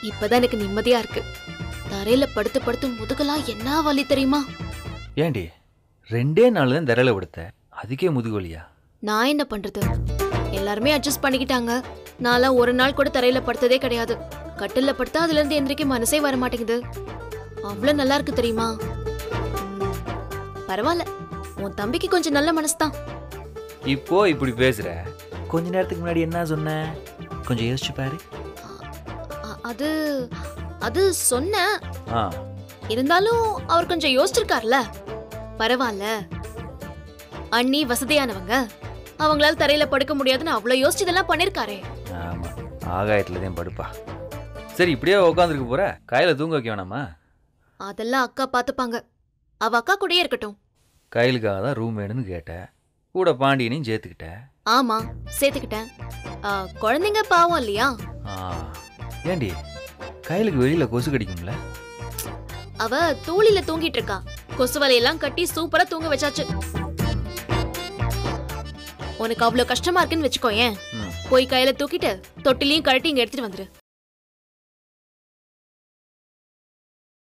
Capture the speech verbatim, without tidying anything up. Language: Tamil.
இப்பதான் எனக்கு நிம்மதியா இருக்கு. தரையில படுத்து படுத்து முதுகெல்லாம் என்ன வலி தெரியுமா? ஏண்டி ரெண்டே நாள் தான் தரையில படுத்த, அதுக்கே முதுகு வலியா? நான் என்ன பண்றது, எல்லாருமே அட்ஜஸ்ட் பண்ணிக்கிட்டாங்க. நான்லாம் ஒரு நாள் கூட தரையில படுத்ததே கிடையாது. கட்டில்ல படுத்தா அதுல இருந்து எந்திரிக்க மனசே வர மாட்டேங்குது. அவ்வளவு நல்லா இருக்கு தெரியுமா? உம், பரவாயில்ல, உன் தம்பிக்கு கொஞ்சம் நல்ல மனசுதான். இப்போ இப்படி பேசுற, கொஞ்ச நேரத்துக்கு முன்னாடி என்ன சொன்ன? கொஞ்சம் யோசிச்சு பாரு. அ- அது அது சொன்ன, ஆ, இருந்தாலும் அவர் கொஞ்சம் யோசிச்சிருக்கார்ல. பரவாயில்ல, அண்ணி வசதியானவங்க, அவங்களால தரையில படுக்க முடியாதுன்னு அவ்வளவு யோசிச்சதெல்லாம் பண்ணிருக்காரே. ஆமா, ஆகாயத்துல தான் படுப்பா. சரி, இப்படியே உட்காந்துருக்க போற, கையில தூங்க வைக்க வேணாமா? அதெல்லாம் அக்கா பாத்துப்பாங்க. அவ அக்கா கூடயே இருக்கட்டும். கையிலுக்காக தான் ரூம் வேணும்னு கேட்டேன், கூட பாண்டியனையும் சேர்த்துக்கிட்ட. ஆமா, சேர்த்துக்கிட்டேன். ஆ, குழந்தைங்க பாவம் இல்லையா? ஆ, ஏண்டி கையிலுக்கு வெளியில கொசு கடிக்கும்ல? அவ தூளில தூங்கிட்டு இருக்கா. கொசு வலையெல்லாம் கட்டி சூப்பரா தூங்க வச்சாச்சு. உனக்கு அவ்வளவு கஷ்டமா இருக்குன்னு வச்சுக்கோ. ஏன் ம். போய் கையில தூக்கிட்டு தொட்டிலையும் கழட்டி இங்க எடுத்துட்டு வந்துரு.